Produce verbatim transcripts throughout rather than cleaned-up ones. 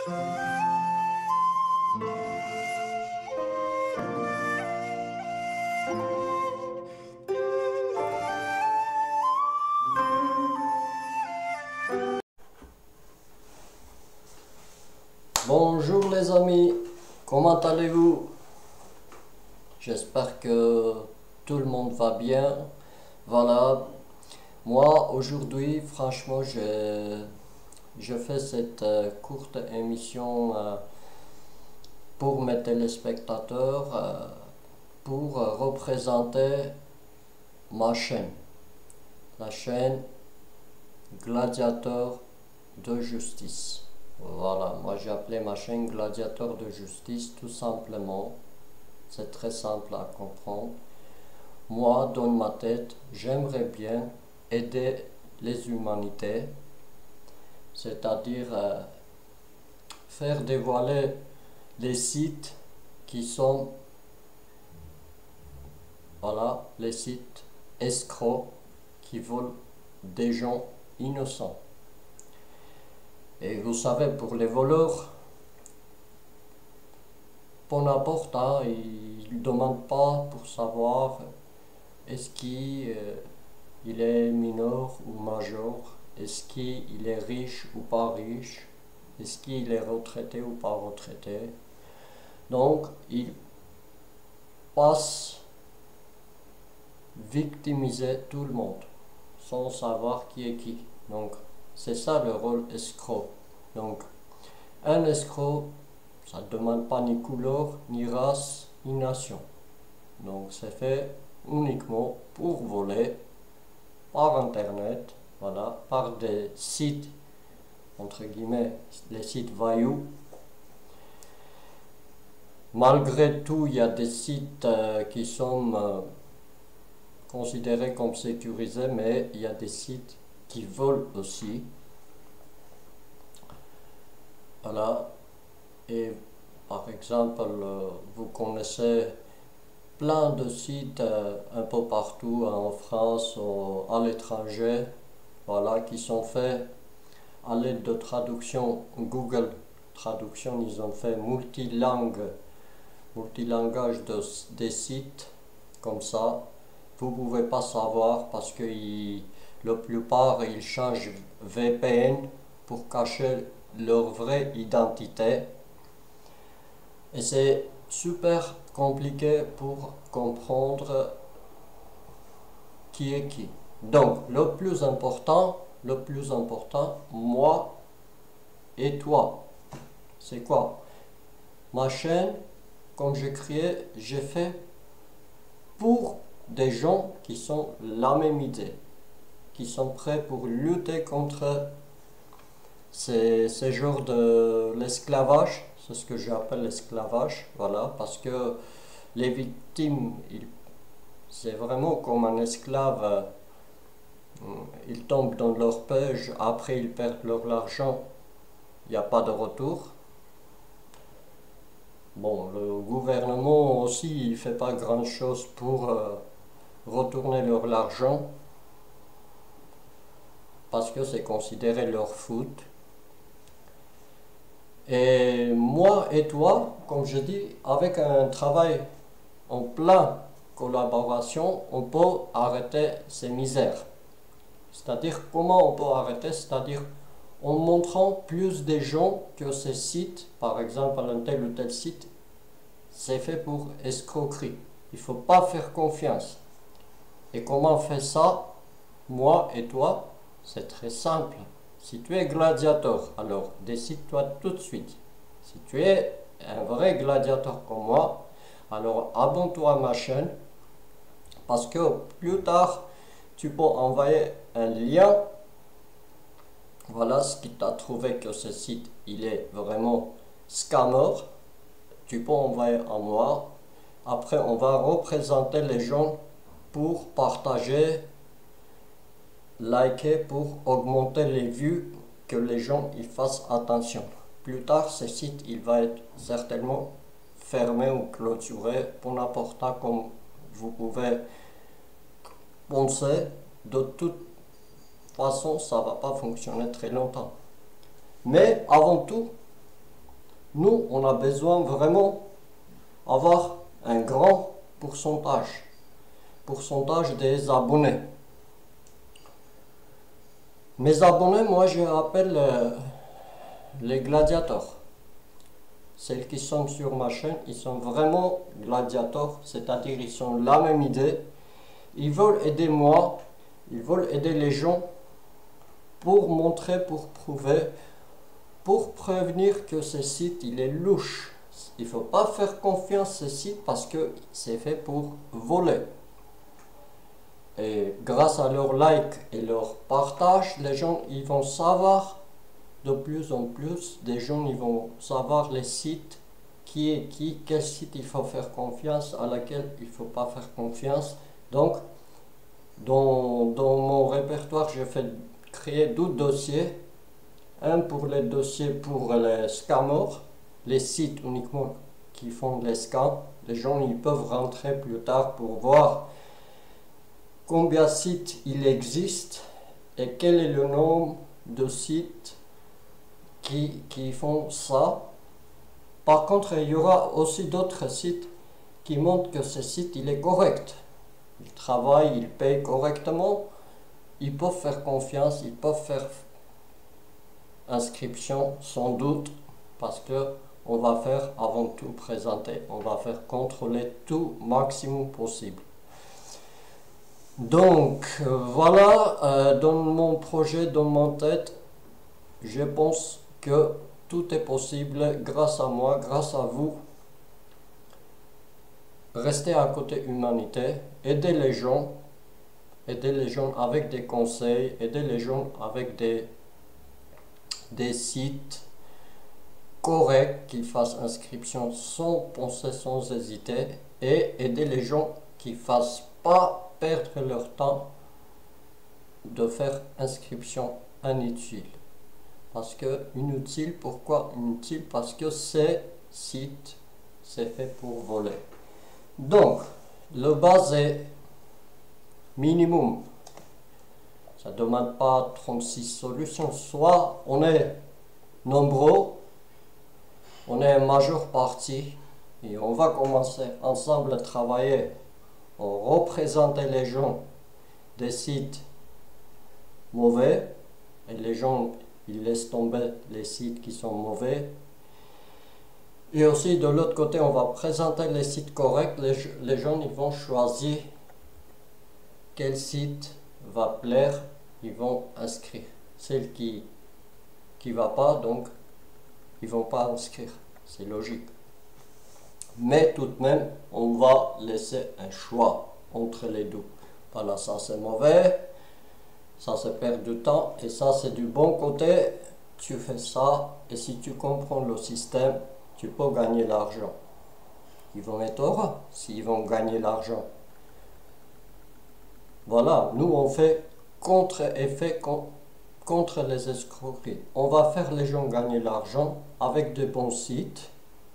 Bonjour les amis, comment allez-vous? J'espère que tout le monde va bien. Voilà, moi aujourd'hui franchement je, je fais cette euh, courte émission euh, pour mes téléspectateurs euh, pour euh, représenter ma chaîne, la chaîne Gladiateur de Justice. Voilà, moi j'ai appelé ma chaîne Gladiateur de Justice tout simplement. C'est très simple à comprendre. Moi, dans ma tête, j'aimerais bien aider les humanités, c'est-à-dire euh, faire dévoiler les sites qui sont, voilà, les sites escrocs qui volent des gens innocents. Et vous savez, pour les voleurs, peu importe, hein, ils ne demandent pas pour savoir est-ce qu'il euh, il est mineur ou majeur, est-ce qu'il est riche ou pas riche, est-ce qu'il est retraité ou pas retraité. Donc, ils passent victimiser tout le monde sans savoir qui est qui. Donc, c'est ça le rôle escroc. Donc, un escroc, ça ne demande pas ni couleur, ni race, ni nation. Donc, c'est fait uniquement pour voler par internet, voilà, par des sites, entre guillemets, les sites voyous. Malgré tout, il y a des sites euh, qui sont euh, considérés comme sécurisés, mais il y a des sites qui volent aussi. Voilà. Et par exemple, euh, vous connaissez plein de sites euh, un peu partout en France ou à l'étranger, voilà, qui sont faits à l'aide de traduction Google Traduction. Ils ont fait multilangue, multilangage de, des sites comme ça. Vous ne pouvez pas savoir parce que ils, la plupart ils changent V P N pour cacher leur vraie identité. Et c'est super compliqué pour comprendre qui est qui. Donc, le plus important, le plus important, moi et toi, c'est quoi? Ma chaîne, comme j'ai créé, j'ai fait pour des gens qui sont la même idée, qui sont prêts pour lutter contre ces, ces genres de l'esclavage. C'est ce que j'appelle l'esclavage, voilà, parce que les victimes, c'est vraiment comme un esclave, euh, ils tombent dans leur piège, après ils perdent leur argent, il n'y a pas de retour. Bon, le gouvernement aussi, il ne fait pas grand chose pour euh, retourner leur argent, parce que c'est considéré leur faute. Et moi et toi, comme je dis, avec un travail en plein collaboration, on peut arrêter ces misères. C'est-à-dire, comment on peut arrêter? C'est-à-dire, en montrant plus des gens que ces sites, par exemple, un tel ou tel site, c'est fait pour escroquerie. Il ne faut pas faire confiance. Et comment on fait ça? Moi et toi, c'est très simple. Si tu es gladiateur, alors décide-toi tout de suite. Si tu es un vrai gladiateur comme moi, alors abonne-toi à ma chaîne, parce que plus tard, tu peux envoyer un lien. Voilà, ce qui t'a trouvé que ce site, il est vraiment scammer. Tu peux envoyer à moi. Après, on va représenter les gens pour partager, liker, pour augmenter les vues, que les gens y fassent attention. Plus tard, ce site, il va être certainement fermé ou clôturé pour n'importe quoi, comme vous pouvez penser. De toute façon, ça ne va pas fonctionner très longtemps. Mais avant tout, Nous, on a besoin vraiment d'avoir un grand pourcentage, pourcentage des abonnés. Mes abonnés, moi, je appelle euh, les gladiateurs. Celles qui sont sur ma chaîne, ils sont vraiment gladiateurs, c'est-à-dire ils ont la même idée. Ils veulent aider moi, ils veulent aider les gens pour montrer, pour prouver, pour prévenir que ce site, il est louche. Il ne faut pas faire confiance à ce site parce que c'est fait pour voler. Et grâce à leur like et leur partage, les gens ils vont savoir de plus en plus, des gens ils vont savoir les sites, qui est qui, quel site il faut faire confiance, à laquelle il ne faut pas faire confiance. Donc, dans, dans mon répertoire, je fais créer deux dossiers. Un pour les dossiers pour les scammers, les sites uniquement qui font les scams. Les gens ils peuvent rentrer plus tard pour voir combien de sites il existe et quel est le nombre de sites qui, qui font ça. Par contre, il y aura aussi d'autres sites qui montrent que ce site il est correct. Il travaille, il paye correctement. Ils peuvent faire confiance, ils peuvent faire inscription sans doute parce que on va faire avant tout présenter, on va faire contrôler tout maximum possible. Donc euh, voilà, euh, dans mon projet, dans mon tête, je pense que tout est possible grâce à moi, grâce à vous. Restez à côté humanité, aidez les gens, aidez les gens avec des conseils, aidez les gens avec des, des sites corrects, qui fassent inscription sans penser, sans hésiter, et aider les gens qui ne fassent pas perdre leur temps de faire inscription inutile. Parce que inutile, pourquoi inutile? Parce que ces sites, c'est fait pour voler. Donc, le base est minimum. Ça ne demande pas trente-six solutions. Soit on est nombreux, on est en majeure partie, et on va commencer ensemble à travailler. On représente les gens des sites mauvais, et les gens ils laissent tomber les sites qui sont mauvais. Et aussi de l'autre côté, on va présenter les sites corrects. Les, les gens ils vont choisir quel site va plaire, ils vont inscrire. Celle qui qui va pas, donc ils vont pas inscrire. C'est logique. Mais tout de même, on va laisser un choix entre les deux. Voilà, ça c'est mauvais, ça c'est perdre du temps, et ça c'est du bon côté. Tu fais ça, et si tu comprends le système, tu peux gagner l'argent. Ils vont être heureux s'ils vont gagner l'argent. Voilà, nous on fait contre-effet contre les escroqueries. On va faire les gens gagner l'argent avec de bons sites.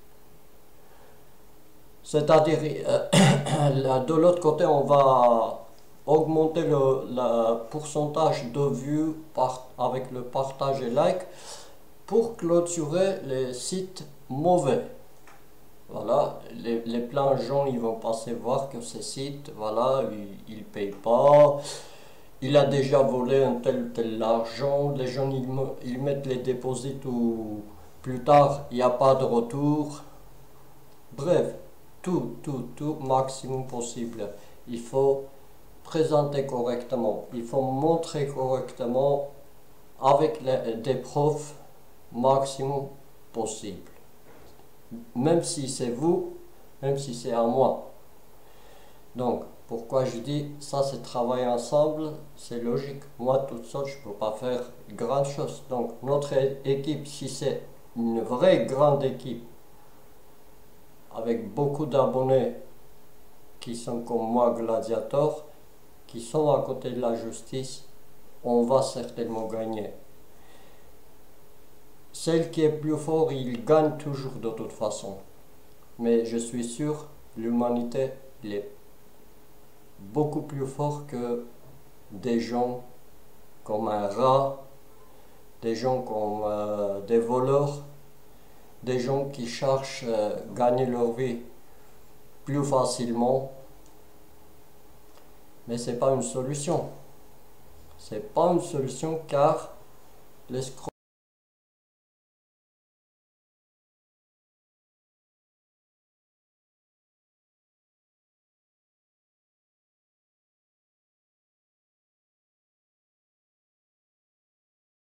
C'est-à-dire, euh, de l'autre côté, on va augmenter le, le pourcentage de vues par, avec le partage et like pour clôturer les sites mauvais. Voilà, les, les plans gens, ils vont passer voir que ces sites, voilà, ils ne payent pas, il a déjà volé un tel tel argent, les gens, ils, ils mettent les dépôts ou plus tard, il n'y a pas de retour. Bref. Tout, tout, tout, maximum possible. Il faut présenter correctement. Il faut montrer correctement avec les, des preuves maximum possible. Même si c'est vous, même si c'est à moi. Donc, pourquoi je dis ça, c'est travailler ensemble, c'est logique. Moi, toute seule, je ne peux pas faire grand chose. Donc, notre équipe, si c'est une vraie grande équipe, avec beaucoup d'abonnés qui sont comme moi gladiateurs, qui sont à côté de la justice, on va certainement gagner. Celle qui est plus fort, il gagne toujours de toute façon. Mais je suis sûr, l'humanité, il est beaucoup plus fort que des gens comme un rat, des gens comme euh, des voleurs, des gens qui cherchent à gagner leur vie plus facilement, mais ce n'est pas une solution. C'est pas une solution car l'escroc